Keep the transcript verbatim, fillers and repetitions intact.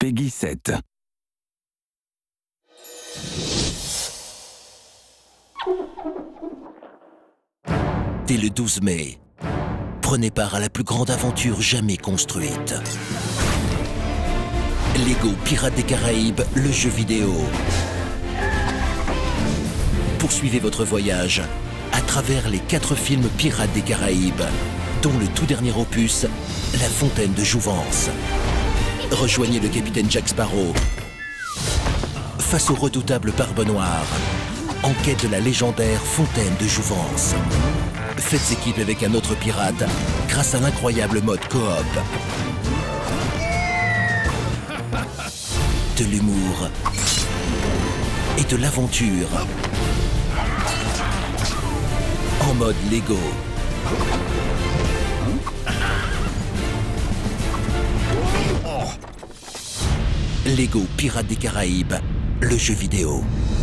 Peggy sept. Dès le douze mai, prenez part à la plus grande aventure jamais construite. Lego Pirates des Caraïbes, le jeu vidéo. Poursuivez votre voyage à travers les quatre films Pirates des Caraïbes, dont le tout dernier opus, La Fontaine de Jouvence. Rejoignez le capitaine Jack Sparrow face au redoutable Barbe Noire, en quête de la légendaire Fontaine de Jouvence. Faites équipe avec un autre pirate grâce à l'incroyable mode coop. De l'humour et de l'aventure en mode Lego. Lego Pirates des Caraïbes, le jeu vidéo.